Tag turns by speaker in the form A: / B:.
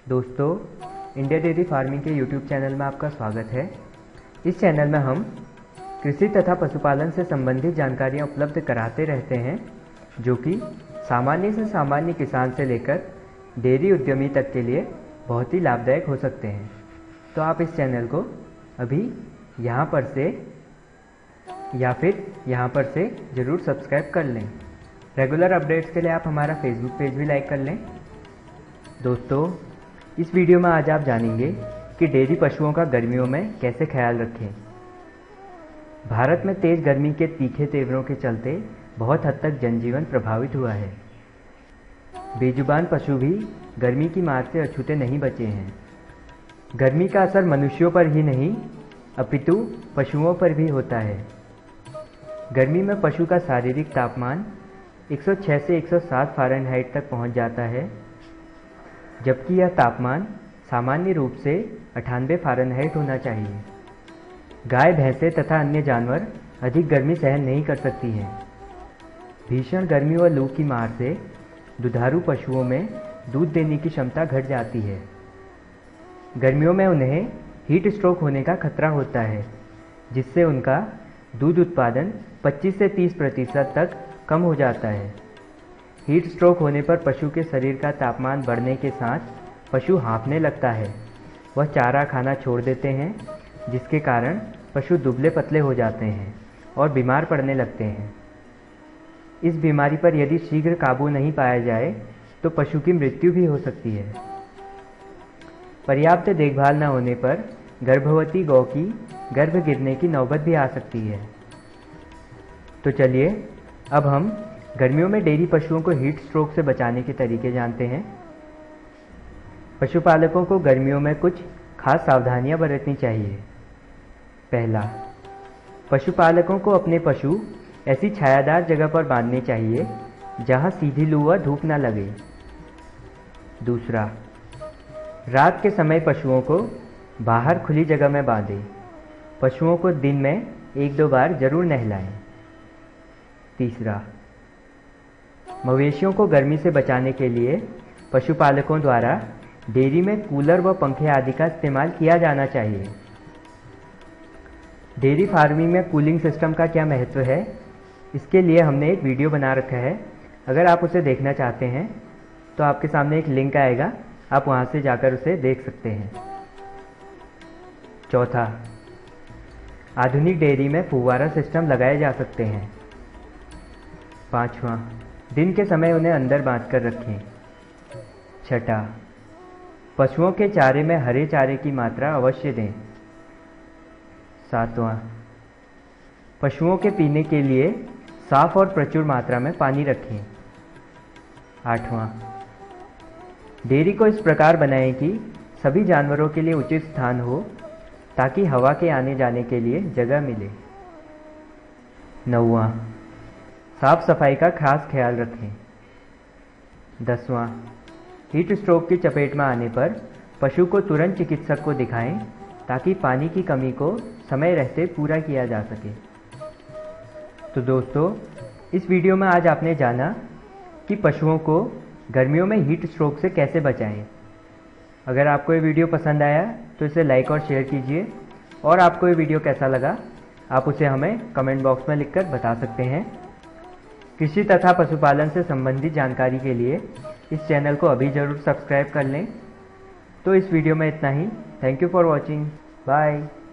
A: दोस्तों, India dairy farming के YouTube channel में आपका स्वागत है। इस चैनल में हम कृषि तथा पशुपालन से संबंधित जानकारियां उपलब्ध कराते रहते हैं, जो कि सामान्य से सामान्य किसान से लेकर डेयरी उद्यमी तक के लिए बहुत ही लाभदायक हो सकते हैं। तो आप इस चैनल को अभी यहाँ पर से या फिर यहाँ पर से ज़रूर सब्सक्राइब कर लें। रेगुलर अपडेट्स के लिए आप हमारा फेसबुक पेज भी लाइक कर लें। दोस्तों, इस वीडियो में आज आप जानेंगे कि डेयरी पशुओं का गर्मियों में कैसे ख्याल रखें। भारत में तेज़ गर्मी के तीखे तेवरों के चलते बहुत हद तक जनजीवन प्रभावित हुआ है। बेजुबान पशु भी गर्मी की मार से अछूते नहीं बचे हैं। गर्मी का असर मनुष्यों पर ही नहीं अपितु पशुओं पर भी होता है। गर्मी में पशु का शारीरिक तापमान 106 से 107 फ़ारेनहाइट तक पहुंच जाता है, जबकि यह तापमान सामान्य रूप से 98 फ़ारेनहाइट होना चाहिए। गाय, भैंसें तथा अन्य जानवर अधिक गर्मी सहन नहीं कर सकती हैं। भीषण गर्मी व लू की मार से दुधारू पशुओं में दूध देने की क्षमता घट जाती है। गर्मियों में उन्हें हीट स्ट्रोक होने का खतरा होता है, जिससे उनका दूध उत्पादन 25 से 30% तक कम हो जाता है। हीट स्ट्रोक होने पर पशु के शरीर का तापमान बढ़ने के साथ पशु हाँफने लगता है। वह चारा खाना छोड़ देते हैं, जिसके कारण पशु दुबले पतले हो जाते हैं और बीमार पड़ने लगते हैं। इस बीमारी पर यदि शीघ्र काबू नहीं पाया जाए तो पशु की मृत्यु भी हो सकती है। पर्याप्त देखभाल न होने पर गर्भवती गौ की गर्भ गिरने की नौबत भी आ सकती है। तो चलिए अब हम गर्मियों में डेयरी पशुओं को हीट स्ट्रोक से बचाने के तरीके जानते हैं। पशुपालकों को गर्मियों में कुछ खास सावधानियां बरतनी चाहिए। पहला, पशुपालकों को अपने पशु ऐसी छायादार जगह पर बांधने चाहिए जहां सीधी लू व धूप न लगे। दूसरा, रात के समय पशुओं को बाहर खुली जगह में बांधें। पशुओं को दिन में 1-2 बार जरूर नहलाएं। तीसरा, मवेशियों को गर्मी से बचाने के लिए पशुपालकों द्वारा डेयरी में कूलर व पंखे आदि का इस्तेमाल किया जाना चाहिए। डेयरी फार्मिंग में कूलिंग सिस्टम का क्या महत्व है, इसके लिए हमने एक वीडियो बना रखा है। अगर आप उसे देखना चाहते हैं तो आपके सामने एक लिंक आएगा, आप वहां से जाकर उसे देख सकते हैं। चौथा, आधुनिक डेयरी में फुव्वारा सिस्टम लगाए जा सकते हैं। पांचवा, दिन के समय उन्हें अंदर बांधकर रखें। छठा, पशुओं के चारे में हरे चारे की मात्रा अवश्य दें। सातवां, पशुओं के पीने के लिए साफ और प्रचुर मात्रा में पानी रखें। आठवां, डेयरी को इस प्रकार बनाएं कि सभी जानवरों के लिए उचित स्थान हो, ताकि हवा के आने जाने के लिए जगह मिले। नौवां, साफ सफाई का खास ख्याल रखें। 10वां, हीट स्ट्रोक की चपेट में आने पर पशु को तुरंत चिकित्सक को दिखाएं, ताकि पानी की कमी को समय रहते पूरा किया जा सके। तो दोस्तों, इस वीडियो में आज आपने जाना कि पशुओं को गर्मियों में हीट स्ट्रोक से कैसे बचाएं। अगर आपको ये वीडियो पसंद आया तो इसे लाइक और शेयर कीजिए, और आपको ये वीडियो कैसा लगा आप उसे हमें कमेंट बॉक्स में लिखकर बता सकते हैं। कृषि तथा पशुपालन से संबंधित जानकारी के लिए इस चैनल को अभी ज़रूर सब्सक्राइब कर लें। तो इस वीडियो में इतना ही। Thank you for watching. Bye.